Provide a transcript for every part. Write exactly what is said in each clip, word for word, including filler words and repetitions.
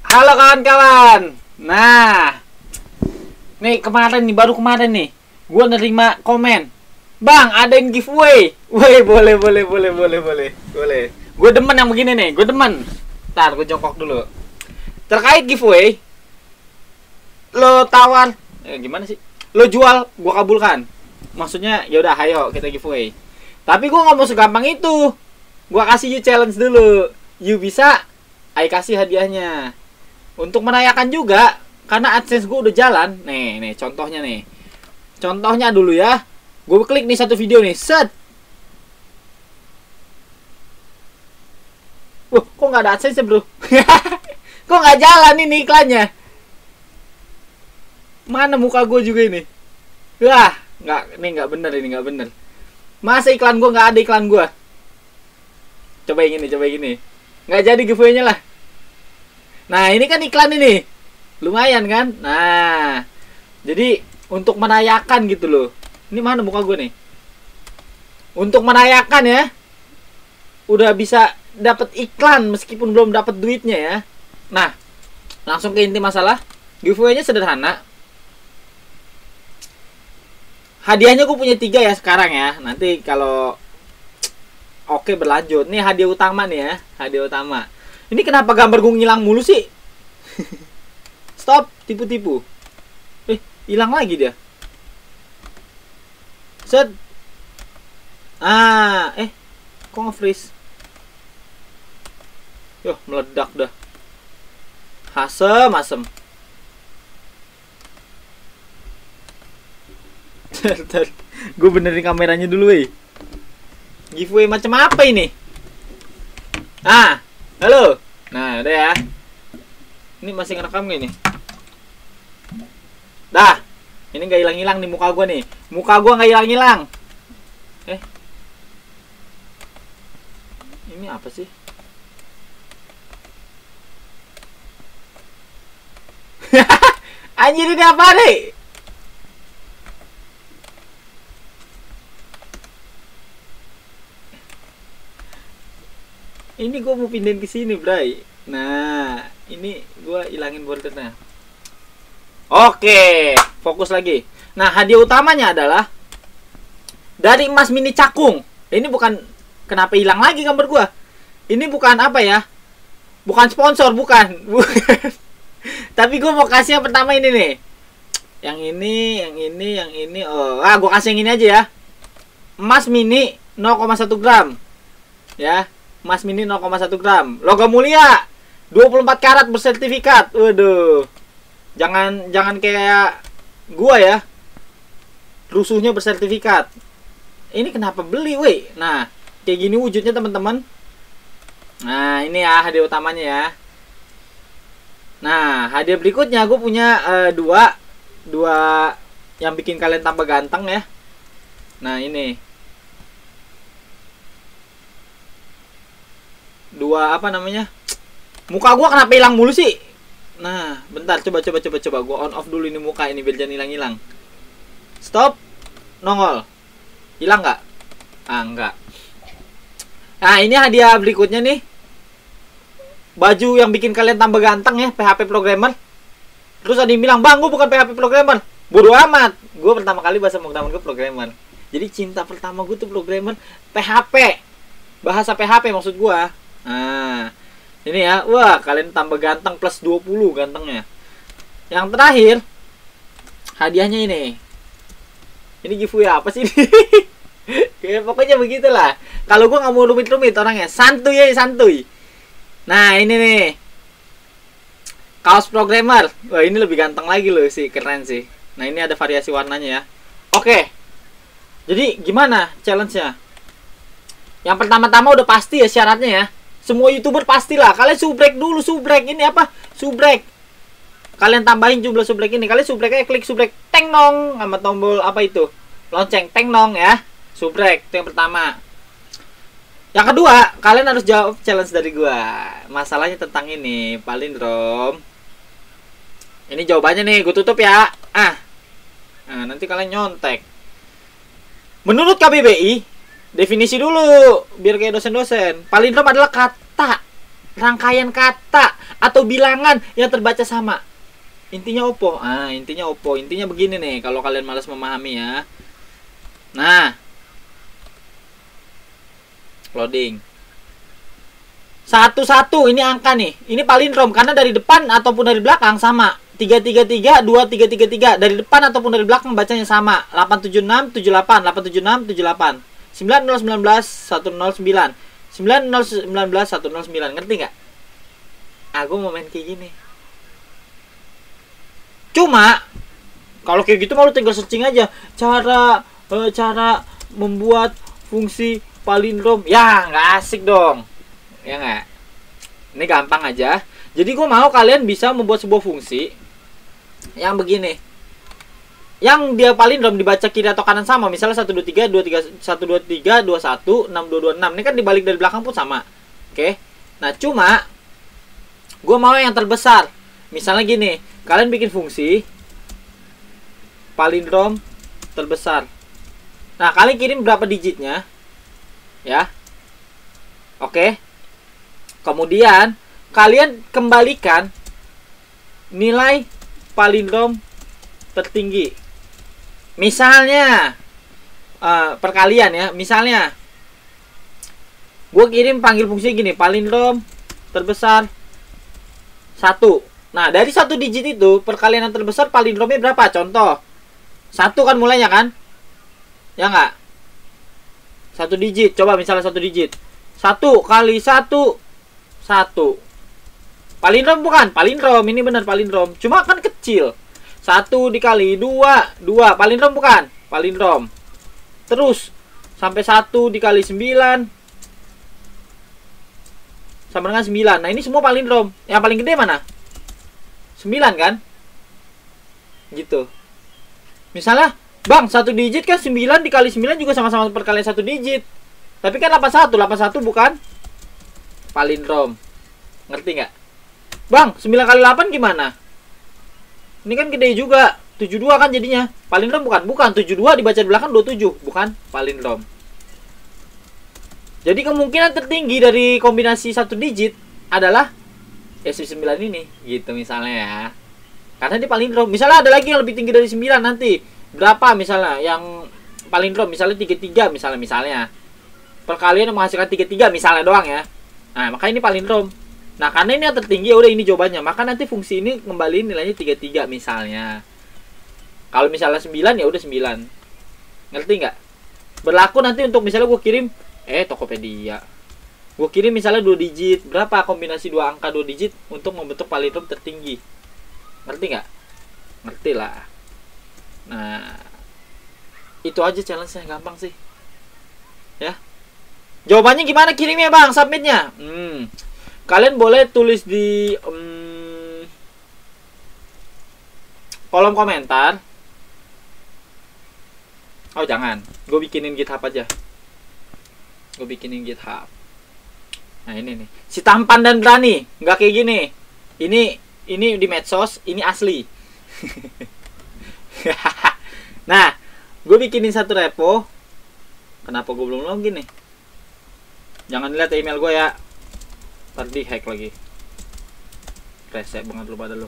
Halo kawan-kawan. Nah, nih kemarin nih, baru kemarin nih, gue nerima komen, Bang, adain giveaway. Woi, boleh, boleh, boleh, boleh, boleh, boleh. Gue demen yang begini nih, gue demen. Ntar, gue jongkok dulu. Terkait giveaway, lo tawar, eh, gimana sih? Lo jual, gue kabulkan. Maksudnya, yaudah, ayo kita giveaway. Tapi gue nggak mau segampang itu. Gue kasih you challenge dulu. You bisa, I kasih hadiahnya. Untuk merayakan juga, karena AdSense gue udah jalan. Nih, nih contohnya nih. Contohnya dulu ya. Gue klik nih satu video nih, set. Wah, kok nggak ada AdSense bro? Kok nggak jalan ini iklannya? Mana muka gue juga ini? Wah, nggak, ini nggak bener, ini nggak bener. Masa iklan gue nggak ada iklan gue? Coba yang ini, coba yang ini. Nggak jadi giveaway-nya lah. Nah, ini kan iklan ini. Lumayan kan? Nah, jadi untuk merayakan gitu loh. Ini mana muka gue nih? Untuk merayakan ya. Udah bisa dapat iklan meskipun belum dapat duitnya ya. Nah, langsung ke inti masalah. Giveaway-nya sederhana. Hadiahnya gue punya tiga ya sekarang ya. Nanti kalau oke berlanjut. Nih hadiah utama nih ya. Hadiah utama. Ini kenapa gambar gue ngilang mulu sih? Stop, tipu-tipu. Eh, hilang lagi dia. Set. Ah, eh, kok nge-freeze? Yoh, meledak dah. Asem, asem. Gue benerin kameranya dulu, weh. Giveaway macam apa ini? Ah, halo. Nah, udah ya. Ini masih ngerekam gak ini? Dah. Ini gak hilang-hilang nih muka gua nih. Muka gua gak hilang-hilang. Eh. Ini apa sih? Anjir, ini apa nih? Ini gue mau pindahin ke sini, Bray. Nah, ini gue hilangin bordernya. Oke, fokus lagi. Nah, hadiah utamanya adalah dari emas mini cakung. Ini bukan, kenapa hilang lagi gambar gue? Ini bukan apa ya? Bukan sponsor, bukan. Bukan. Tapi gue mau kasih yang pertama ini nih. Yang ini, yang ini, yang ini. Oh, ah, gue kasih yang ini aja ya. Emas mini nol koma satu gram. Ya. Emas mini nol koma satu gram. Logam mulia. dua puluh empat karat bersertifikat. Waduh. Jangan jangan kayak gua ya. Rusuhnya bersertifikat. Ini kenapa beli, weh? Nah, kayak gini wujudnya, teman-teman. Nah, ini ya hadiah utamanya ya. Nah, hadiah berikutnya gue punya uh, dua dua yang bikin kalian tambah ganteng ya. Nah, ini. Dua apa namanya? Muka gua kenapa hilang mulu sih? Nah, bentar, coba coba coba coba gua on off dulu ini muka ini biar jangan hilang-hilang. Stop. Nongol. Hilang nggak? Ah, enggak. Nah, ini hadiah berikutnya nih. Baju yang bikin kalian tambah ganteng ya, P H P programmer. Terus ada yang bilang, "Bang, gua bukan P H P programmer." Bodoh amat. Gua pertama kali bahasa programmer gua programmer. Jadi cinta pertama gua tuh programmer P H P. Bahasa P H P maksud gua. Nah, ini ya. Wah, kalian tambah ganteng plus dua puluh gantengnya. Yang terakhir, hadiahnya ini. Ini giveaway apa sih ini? Ya, pokoknya begitulah. Kalau gua nggak mau rumit-rumit orangnya, santuy ya, santuy. Nah, ini nih. Kaos programmer. Wah, ini lebih ganteng lagi loh sih, keren sih. Nah, ini ada variasi warnanya ya. Oke. Jadi, gimana challenge-nya? Yang pertama-tama udah pasti ya syaratnya ya. Semua YouTuber pastilah. Kalian subrek dulu, subrek. Ini apa? Subrek. Kalian tambahin jumlah subrek ini. Kalian subreknya klik subrek teng nong sama tombol apa itu? Lonceng teng nong ya. Subrek itu yang pertama. Yang kedua, kalian harus jawab challenge dari gua. Masalahnya tentang ini, palindrom. Ini jawabannya nih, gue tutup ya. Ah. Nah, nanti kalian nyontek. Menurut K B B I, definisi dulu biar kayak dosen-dosen. Palindrom adalah kata rangkaian kata atau bilangan yang terbaca sama. Intinya opo? Ah, intinya opo? Intinya begini nih, kalau kalian malas memahami ya. Nah, loading. Satu-satu ini angka nih. Ini palindrom karena dari depan ataupun dari belakang sama. tiga tiga tiga, dua tiga tiga tiga. Dari depan ataupun dari belakang bacanya sama. delapan tujuh enam tujuh delapan, delapan tujuh enam tujuh delapan. sembilan nol satu sembilan satu nol sembilan. sembilan nol satu sembilan satu nol sembilan. Ngerti nggak? Aku mau main kayak gini. Cuma kalau kayak gitu mau lu tinggal searching aja cara eh, cara membuat fungsi palindrom. Ya nggak asik dong, ya nggak? Ini gampang aja. Jadi gue mau kalian bisa membuat sebuah fungsi yang begini, yang dia palindrom dibaca kiri atau kanan sama. Misalnya satu dua tiga dua tiga satu dua tiga dua satu enam dua dua enam. Ini kan dibalik dari belakang pun sama. Oke. Nah cuma gue mau yang terbesar. Misalnya gini, kalian bikin fungsi palindrom terbesar. Nah, kalian kirim berapa digitnya? Ya. Oke. Kemudian kalian kembalikan nilai palindrom tertinggi. Misalnya uh, perkalian ya. Misalnya gue kirim panggil fungsi gini, palindrom terbesar satu. Nah, dari satu digit itu perkalian yang terbesar palindromnya berapa? Contoh satu kan mulainya kan? Ya nggak? Satu digit. Coba misalnya satu digit. Satu kali satu satu. Palindrom bukan? Palindrom. Ini benar palindrom. Cuma kan kecil. Satu dikali dua dua. Palindrom bukan? Palindrom. Terus sampai satu dikali sembilan sama dengan sembilan. Nah ini semua palindrom. Yang paling gede mana? sembilan kan? Gitu. Misalnya, bang, satu digit kan sembilan dikali sembilan juga sama-sama perkalian satu digit. Tapi kan delapan puluh satu. delapan puluh satu bukan palindrom. Ngerti nggak? Bang, sembilan kali delapan gimana? Ini kan gede juga. tujuh puluh dua kan jadinya. Palindrom bukan? Bukan. tujuh puluh dua dibaca di belakang dua puluh tujuh. Bukan palindrom. Jadi kemungkinan tertinggi dari kombinasi satu digit adalah S sembilan ini, gitu misalnya ya. Karena dia palindrom. Misalnya ada lagi yang lebih tinggi dari sembilan nanti. Berapa misalnya yang palindrom? Misalnya tiga puluh tiga misalnya misalnya. Perkalian yang menghasilkan tiga puluh tiga misalnya doang ya. Nah, maka ini palindrom. Nah, karena ini yang tertinggi udah ini jawabannya. Maka nanti fungsi ini kembaliin nilainya tiga puluh tiga misalnya. Kalau misalnya sembilan ya udah sembilan. Ngerti nggak? Berlaku nanti untuk misalnya gue kirim eh Tokopedia. Gue kirim misalnya dua digit. Berapa kombinasi dua angka dua digit untuk membentuk palindrom tertinggi? Ngerti nggak? Ngerti lah. Nah, itu aja challenge-nya, gampang sih. Ya. Jawabannya gimana kirimnya bang? Submitnya? Hmm. Kalian boleh tulis di um, kolom komentar. Oh jangan, gue bikinin GitHub aja. Gue bikinin GitHub. Nah ini nih, si tampan dan berani, nggak kayak gini. Ini ini di medsos, ini asli. Nah, gue bikinin satu repo. Kenapa gue belum login nih? Jangan lihat email gue ya. Ntar di hack lagi. Reset banget lu pada lu.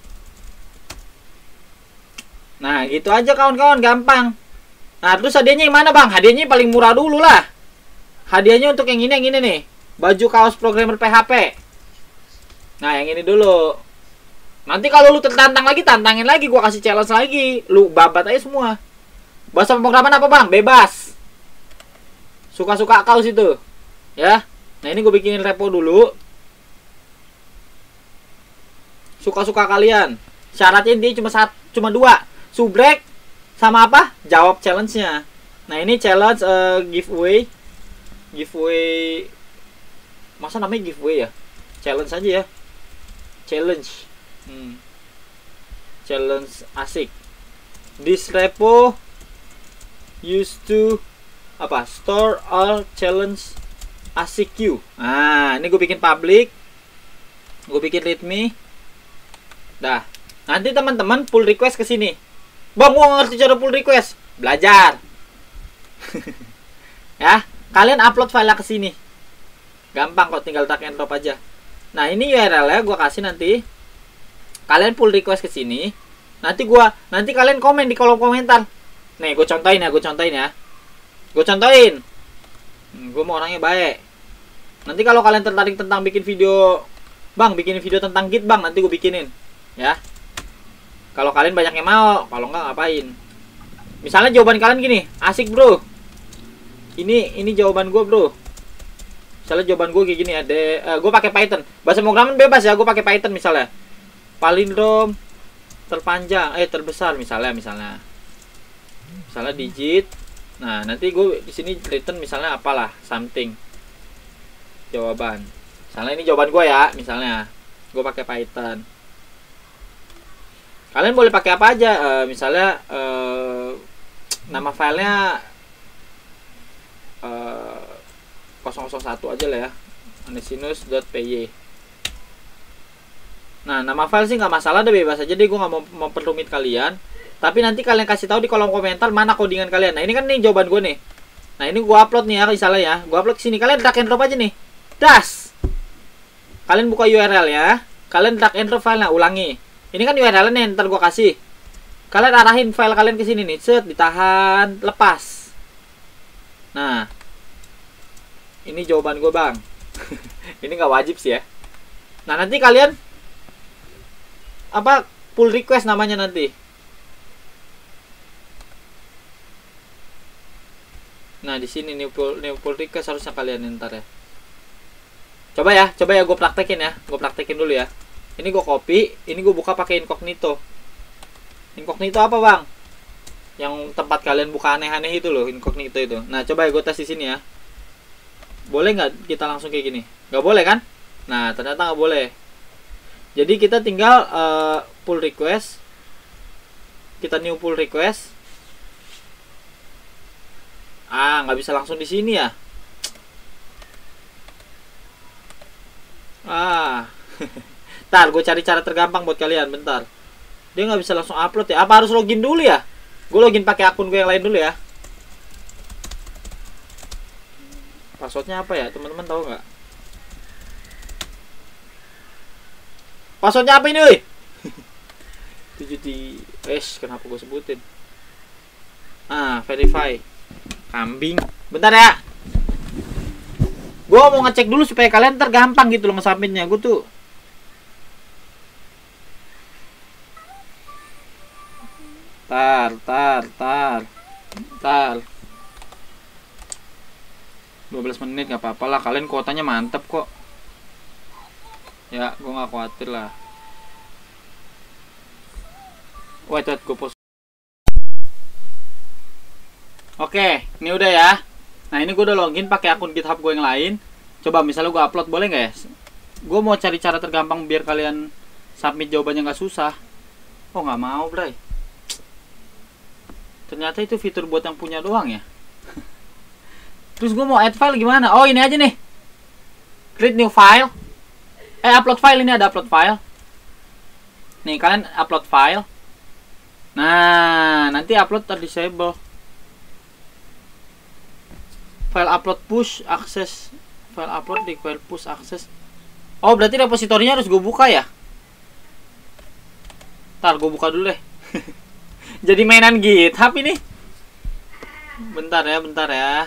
Nah gitu aja kawan-kawan, gampang. Nah terus hadiahnya yang mana bang? Hadiahnya yang paling murah dulu lah. Hadiahnya untuk yang ini, yang ini nih. Baju kaos programmer P H P. Nah yang ini dulu. Nanti kalau lu tertantang lagi, tantangin lagi. Gua kasih challenge lagi. Lu babat aja semua. Bahasa pemrograman apa bang? Bebas. Suka-suka kaos itu. Ya. Nah ini gue bikinin repo dulu. Suka-suka kalian. Syaratnya dia cuma satu, cuma dua. Subrek sama apa? Jawab challenge-nya. Nah ini challenge uh, giveaway. Giveaway. Masa namanya giveaway ya? Challenge aja ya. Challenge. Hmm. Challenge asik. This repo used to apa? Store all challenge asik you. Nah, ini gue bikin public. Gue bikin readme. Dah. Nanti teman-teman pull request ke sini. Bang, gua ngerti cara pull request. Belajar. Ya, kalian upload file ke sini. Gampang kok, tinggal drag and drop aja. Nah, ini U R L ya, gua kasih nanti. Kalian pull request ke sini. Nanti gua nanti kalian komen di kolom komentar. Nih, gue contohin ya, gue contohin ya. Gue contohin. Hmm, gue mau orangnya baik. Nanti kalau kalian tertarik tentang bikin video, Bang, bikin video tentang Git, Bang, nanti gue bikinin. Ya. Kalau kalian banyak yang mau, kalau enggak ngapain. Misalnya jawaban kalian gini, asik, Bro. Ini ini jawaban gue, Bro. Misalnya jawaban gue kayak gini ada, uh, gue pakai Python. Bahasa pemrograman bebas ya, gue pakai Python misalnya. Palindrom terpanjang, eh terbesar misalnya, misalnya, misalnya digit. Nah, nanti gue di sini return misalnya apalah, something. Jawaban. Misalnya ini jawaban gue ya, misalnya. Gue pakai Python. Kalian boleh pakai apa aja, uh, misalnya uh, nama filenya uh, nol nol satu aja lah ya, anesinus.py. Nah, nama file sih nggak masalah, deh bebas aja deh, gue nggak mau memperumit kalian. Tapi nanti kalian kasih tahu di kolom komentar mana codingan kalian. Nah, ini kan nih jawaban gue nih. Nah, ini gue upload nih ya, misalnya ya, gue upload ke sini. Kalian drag and drop aja nih, das. Kalian buka U R L ya, kalian drag and drop file, nah ulangi. Ini kan U R L nya ntar gue kasih. Kalian arahin file kalian ke sini nih, set, ditahan, lepas. Nah, ini jawaban gue, Bang. Ini nggak wajib sih ya. Nah, nanti kalian apa pull request namanya nanti. Nah, di sini new pull, new pull request harusnya kalian ntar ya. Coba ya, coba ya gue praktekin ya. Gue praktekin dulu ya. Ini gue copy, ini gue buka pakai incognito. Incognito apa, Bang? Yang tempat kalian buka aneh-aneh itu loh, incognito itu. Nah, coba ya gue tes di sini ya. Boleh nggak kita langsung kayak gini? Nggak boleh kan? Nah, ternyata nggak boleh. Jadi kita tinggal uh, pull request. Kita new pull request. Ah, nggak bisa langsung di sini ya? Ah, ntar gue cari cara tergampang buat kalian. Bentar. Dia nggak bisa langsung upload ya? Apa harus login dulu ya? Gue login pakai akun gue yang lain dulu ya. Passwordnya apa ya? Teman-teman tahu nggak? Passwordnya apa ini, woi? tujuh di es, kenapa gue sebutin? Ah, verify. Kambing. Bentar ya. Gue mau ngecek dulu supaya kalian tergampang gitu loh nge-submitnya. Gue tuh tar, tar, tar, tar. dua belas menit nggak apa-apa lah, kalian kuotanya mantep kok ya, gue nggak khawatir lah. Wait, wait, gue post. Oke, ini udah ya. Nah, ini gue udah login pakai akun GitHub gue yang lain. Coba misalnya gue upload, boleh nggak ya? Gue mau cari cara tergampang biar kalian submit jawabannya nggak susah. Oh, nggak mau, bray. Ternyata itu fitur buat yang punya doang ya. Terus gue mau add file gimana? Oh, ini aja nih. Create new file. Eh, upload file, ini ada upload file. Nih, kalian upload file. Nah, nanti upload terdisable. File upload push access. File upload require push access. Oh, berarti repositorinya harus gue buka ya? Ntar gue buka dulu deh. Jadi mainan GitHub ini. Bentar ya, bentar ya.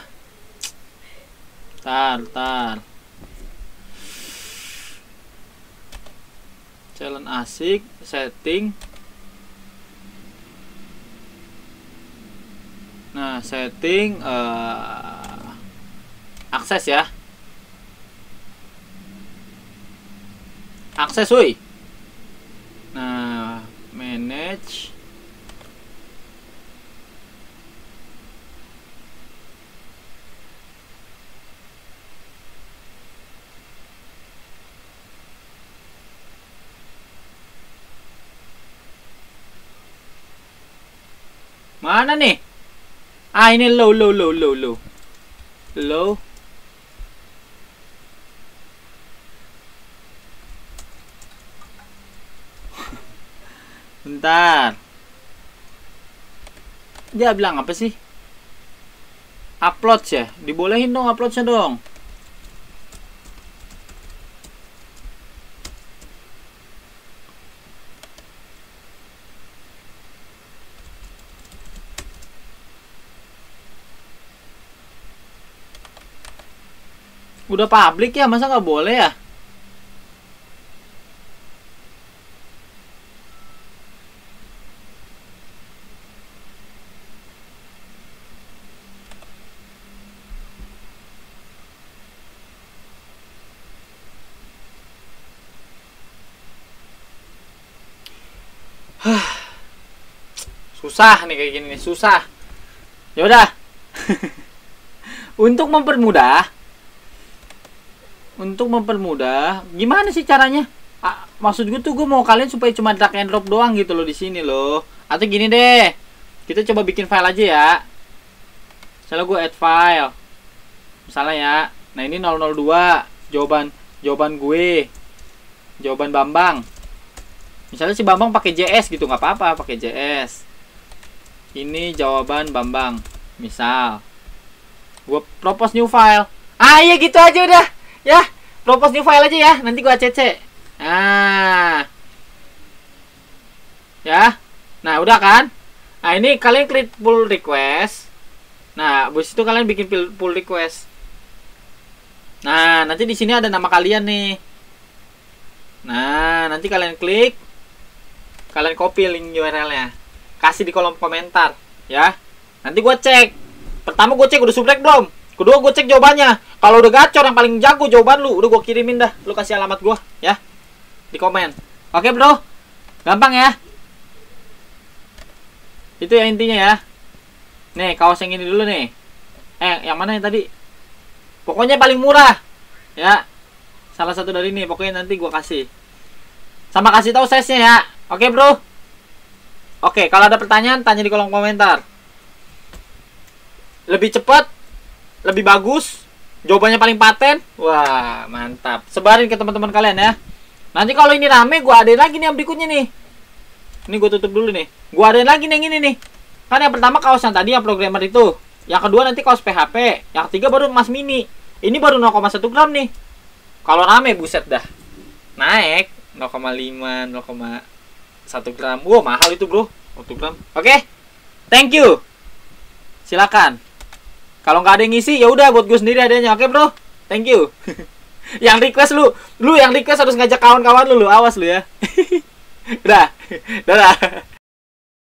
Tar, tar. Challenge asik, setting. Nah, setting uh, akses ya. Akses, woi. Nah, manage. Mana nih? Ah, ini low, low, low, low, low. Low. Bentar. Dia bilang apa sih? Upload ya? Dibolehin dong uploadnya dong. Udah publik ya, masa nggak boleh ya? Susah nih kayak gini nih, susah. Ya udah. Untuk mempermudah, untuk mempermudah, gimana sih caranya? Ah, maksud gue tuh gue mau kalian supaya cuma drag and drop doang gitu loh di sini loh. Atau gini deh, kita coba bikin file aja ya. Misalnya gue add file, misalnya ya. Nah ini nol nol dua jawaban jawaban gue, jawaban Bambang. Misalnya si Bambang pakai J S gitu, nggak apa-apa pakai J S. Ini jawaban Bambang, misal. Gue propose new file. Ah iya gitu aja udah. Ya, propose new file aja ya. Nanti gue A C C. Nah. Ya. Nah, udah kan? Nah, ini kalian klik pull request. Nah, habis itu kalian bikin pull request. Nah, nanti di sini ada nama kalian nih. Nah, nanti kalian klik. Kalian copy link U R L-nya. Kasih di kolom komentar, ya. Nanti gue cek. Pertama gue cek udah subrek belum. Kedua gue cek jawabannya. Kalau udah gacor yang paling jago jawaban lu, udah gue kirimin dah. Lu kasih alamat gue, ya. Di komen. Oke, bro. Gampang ya. Itu ya intinya ya. Nih, kaos yang ini dulu nih. Eh, yang mana yang tadi? Pokoknya paling murah. Ya. Salah satu dari ini, pokoknya nanti gue kasih. Sama kasih tahu size-nya ya. Oke, bro. Oke, kalau ada pertanyaan tanya di kolom komentar. Lebih cepat, lebih bagus, jawabannya paling paten. Wah, mantap. Sebarin ke teman-teman kalian ya. Nanti kalau ini rame, gue adain lagi nih yang berikutnya nih. Ini gue tutup dulu nih. Gue adain lagi nih yang ini nih. Kan yang pertama kaos yang tadi yang programmer itu. Yang kedua nanti kaos P H P. Yang ketiga baru emas mini. Ini baru nol koma satu gram nih. Kalau rame buset dah. Naik nol koma lima, nol koma satu gram. Wow, mahal itu, bro. satu gram. Oke. Thank you. Silakan. Kalau nggak ada yang ngisi, ya udah buat gue sendiri adanya. Oke, bro. Thank you. Yang request lu, lu yang request harus ngajak kawan-kawan lu, lu awas lu ya. Udah. Dadah.